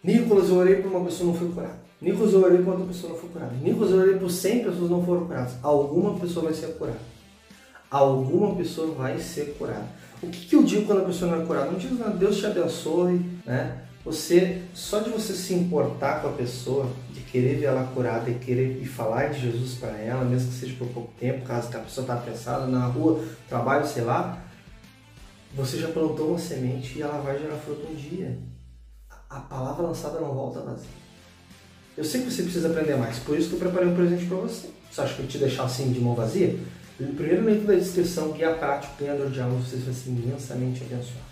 Nicolas, eu orei por uma pessoa e não foi curada. Nicolas, eu orei por outra pessoa e não foi curada. Nicolas, eu orei por 100 pessoas e não foram curadas. Alguma pessoa vai ser curada. Alguma pessoa vai ser curada. O que eu digo quando a pessoa não é curada? Não digo nada, Deus te abençoe, né? Só de você se importar com a pessoa, de querer ver ela curada e querer falar de Jesus para ela, mesmo que seja por pouco tempo, caso a pessoa está apressada na rua, trabalho, sei lá, você já plantou uma semente e ela vai gerar fruto um dia. A palavra lançada não volta vazia. Eu sei que você precisa aprender mais, por isso que eu preparei um presente para você. Você acha que eu te deixar assim de mão vazia? O primeiro link da descrição, guia prático, ganhador de alma, você vai ser imensamente abençoado.